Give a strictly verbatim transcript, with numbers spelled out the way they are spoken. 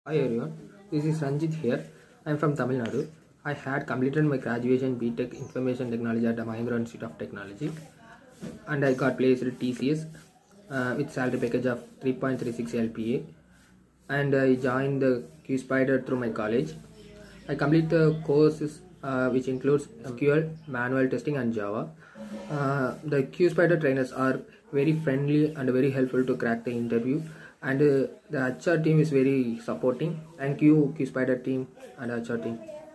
Hi everyone, this is Ranjith here. I am from Tamil Nadu. I had completed my graduation B Tech Information Technology at the Mahindra Institute of Technology, and I got placed at T C S uh, with salary package of three point three six L P A, and I joined the QSpider through my college. I complete the courses uh, which includes S Q L, manual testing and Java. Uh, the QSpider trainers are very friendly and very helpful to crack the interview, and uh, the H R team is very supporting. Thank you QSpider team and H R team.